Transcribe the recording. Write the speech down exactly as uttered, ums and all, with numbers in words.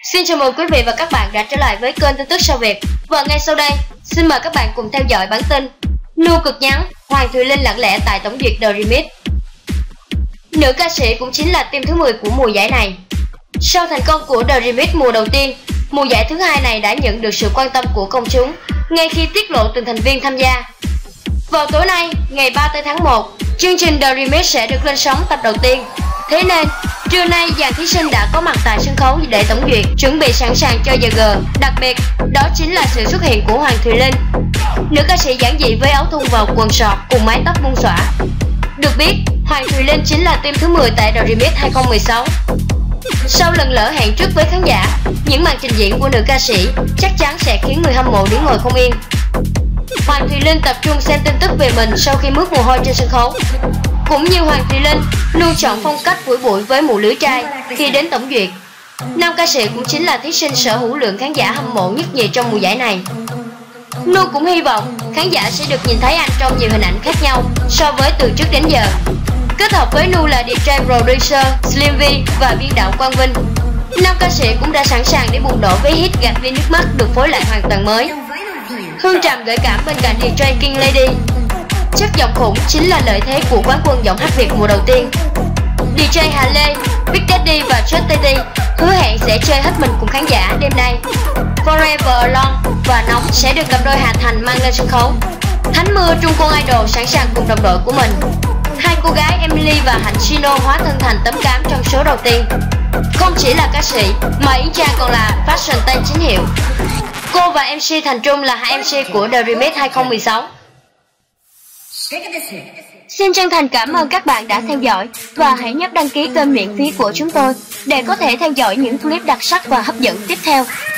Xin chào mừng quý vị và các bạn đã trở lại với kênh tin tức Sao Việt. Và ngay sau đây, xin mời các bạn cùng theo dõi bản tin Nu cực nhắn, Hoàng Thùy Linh lặng lẽ tại tổng duyệt The Remix. Nữ ca sĩ cũng chính là team thứ mười của mùa giải này. Sau thành công của The Remix mùa đầu tiên, mùa giải thứ hai này đã nhận được sự quan tâm của công chúng ngay khi tiết lộ từng thành viên tham gia. Vào tối nay, ngày ba mươi tháng một, chương trình The Remix sẽ được lên sóng tập đầu tiên. Thế nên, trưa nay dàn thí sinh đã có mặt tại sân khấu để tổng duyệt, chuẩn bị sẵn sàng cho giờ G. Đặc biệt, đó chính là sự xuất hiện của Hoàng Thùy Linh. Nữ ca sĩ giản dị với áo thun và quần sọt cùng mái tóc buông xõa. Được biết, Hoàng Thùy Linh chính là team thứ mười tại The Remix hai không một sáu. Sau lần lỡ hẹn trước với khán giả, những màn trình diễn của nữ ca sĩ chắc chắn sẽ khiến người hâm mộ đứng ngồi không yên. Hoàng Thùy Linh tập trung xem tin tức về mình sau khi mướt mồ hôi trên sân khấu. Cũng như Hoàng Thùy Linh luôn chọn phong cách phủi bụi với mũ lưỡi trai khi đến tổng duyệt, nam ca sĩ cũng chính là thí sinh sở hữu lượng khán giả hâm mộ nhất nhì trong mùa giải này. Nu cũng hy vọng khán giả sẽ được nhìn thấy anh trong nhiều hình ảnh khác nhau so với từ trước đến giờ. Kết hợp với Nu là đi jay producer Slim V và biên đạo Quang Vinh, nam ca sĩ cũng đã sẵn sàng để bùng nổ với hit Gạt đi nước mắt được phối lại hoàn toàn mới. Hương trầm gợi cảm bên cạnh đi jay King Lady. Chất giọng khủng chính là lợi thế của quán quân giọng hát Việt mùa đầu tiên. đi jay Hà Lê, Big Daddy và Just Teddy hứa hẹn sẽ chơi hết mình cùng khán giả đêm nay. Forever Alone và Nóng sẽ được cặp đôi Hà Thành mang lên sân khấu. Thánh Mưa Trung Quân Idol sẵn sàng cùng đồng đội của mình. Hai cô gái Emily và Hạnh Sino hóa thân thành tấm cám trong số đầu tiên. Không chỉ là ca sĩ mà Yến Trang còn là fashion tên chính hiệu. Cô và em xê Thành Trung là hai em xê của The Remix hai không một sáu. Xin chân thành cảm ơn các bạn đã theo dõi và hãy nhấp đăng ký kênh miễn phí của chúng tôi để có thể theo dõi những clip đặc sắc và hấp dẫn tiếp theo.